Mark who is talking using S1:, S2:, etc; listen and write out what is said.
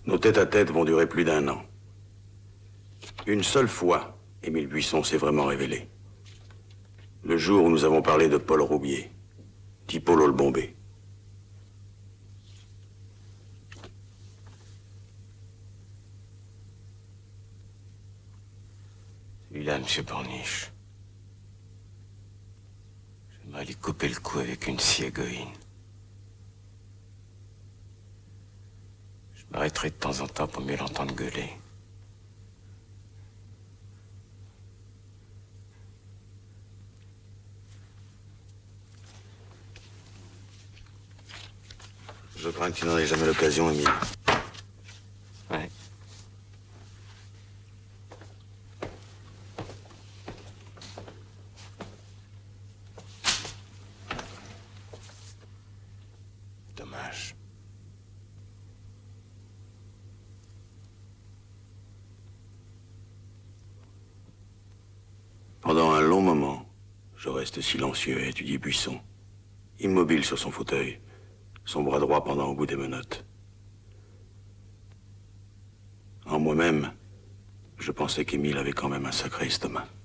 S1: Nos tête-à-tête vont durer plus d'1 an. Une seule fois, Émile Buisson s'est vraiment révélé. Le jour où nous avons parlé de Paul Roubier, dit Polo le Bombé.
S2: Celui-là, monsieur Borniche. J'aimerais lui couper le cou avec une scie égoïne. Je m'arrêterai de temps en temps pour mieux l'entendre gueuler.
S1: Je crains que tu n'en aies jamais l'occasion, Émile.
S2: Ouais. Dommage.
S1: Pendant un long moment, je reste silencieux et étudie Buisson, immobile sur son fauteuil, son bras droit pendant au bout des menottes. En moi-même, je pensais qu'Émile avait quand même un sacré estomac.